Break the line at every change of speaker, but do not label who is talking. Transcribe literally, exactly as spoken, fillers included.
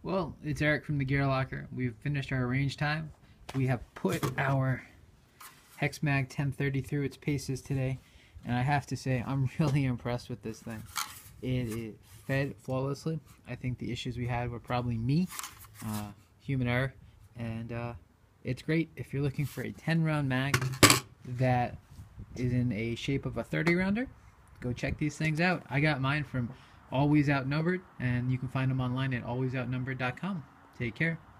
Well, it's Eric from the Gear Locker. We've finished our range time. We have put our HexMag ten thirty through its paces today, and I have to say I'm really impressed with this thing. It, it fed flawlessly. I think the issues we had were probably me, uh, human error, and uh, it's great if you're looking for a ten round mag that is in a shape of a thirty rounder. Go check these things out. I got mine from Always Outnumbered, and you can find them online at always outnumbered dot com. Take care.